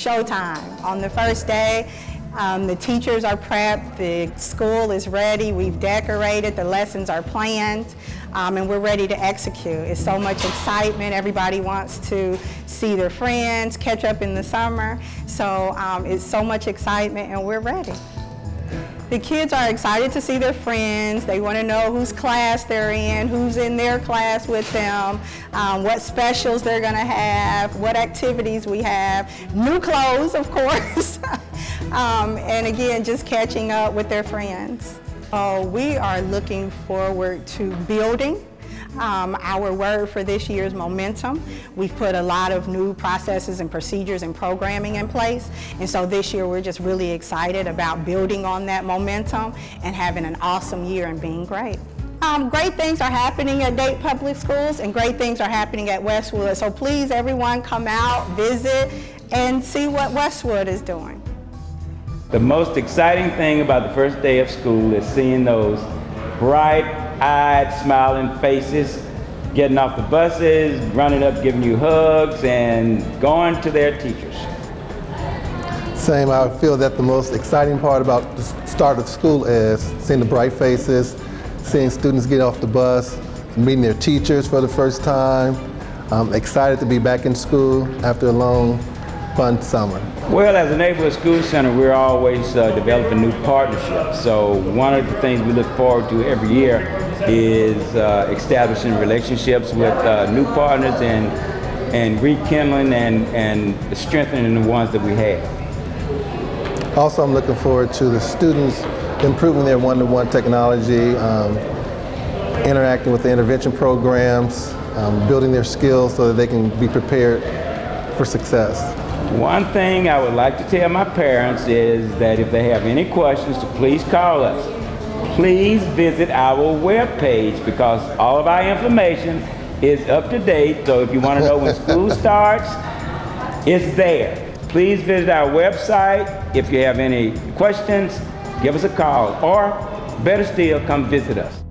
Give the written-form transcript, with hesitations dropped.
showtime. On the first day, the teachers are prepped, the school is ready, we've decorated, the lessons are planned, and we're ready to execute. It's so much excitement. Everybody wants to see their friends, catch up in the summer. So it's so much excitement, and we're ready. The kids are excited to see their friends. They want to know whose class they're in, who's in their class with them, what specials they're going to have, what activities we have, new clothes, of course, and again, just catching up with their friends. We are looking forward to building. Our word for this year is momentum. We've put a lot of new processes and procedures and programming in place, and so this year we're just really excited about building on that momentum and having an awesome year and being great. Great things are happening at Dayton Public Schools, and great things are happening at Westwood, so please everyone come out, visit, and see what Westwood is doing. The most exciting thing about the first day of school is seeing those bright-eyed, smiling faces, getting off the buses, running up, giving you hugs, and going to their teachers. Same, I feel that the most exciting part about the start of school is seeing the bright faces, seeing students get off the bus, meeting their teachers for the first time. I'm excited to be back in school after a long, fun summer. Well, as a neighborhood school center, we're always developing new partnerships. So one of the things we look forward to every year is establishing relationships with new partners and rekindling and strengthening the ones that we have. Also, I'm looking forward to the students improving their one-to-one technology, interacting with the intervention programs, building their skills so that they can be prepared for success. One thing I would like to tell my parents is that if they have any questions, to please call us. Please visit our webpage because all of our information is up to date. So if you want to know when school starts, it's there. Please visit our website. If you have any questions, give us a call, or better still, come visit us.